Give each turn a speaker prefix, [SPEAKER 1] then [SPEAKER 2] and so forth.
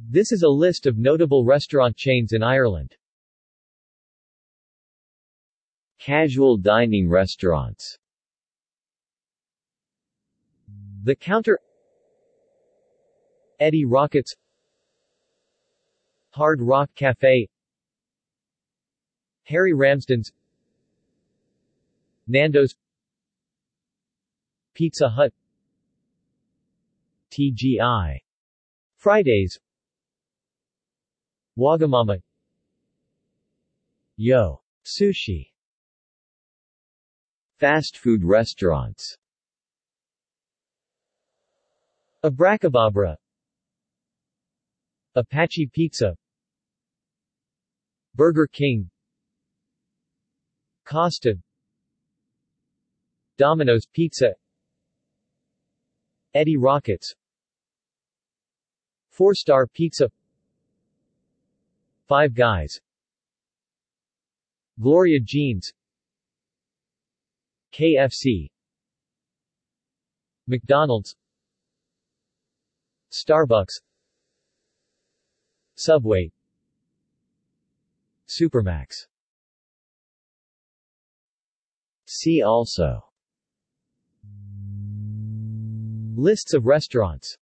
[SPEAKER 1] This is a list of notable restaurant chains in Ireland.
[SPEAKER 2] Casual dining restaurants.
[SPEAKER 1] The Counter, Eddie Rockets, Hard Rock Cafe, Harry Ramsden's, Nando's, Pizza Hut, TGI Fridays, Wagamama, Yo Sushi.
[SPEAKER 2] Fast food restaurants.
[SPEAKER 1] Abracababra, Apache Pizza, Burger King, Costa, Domino's Pizza, Eddie Rockets, 4-Star Pizza, Five Guys, Gloria Jean's, KFC, McDonald's, Starbucks, Subway, Supermax.
[SPEAKER 2] See also:
[SPEAKER 1] Lists of restaurants.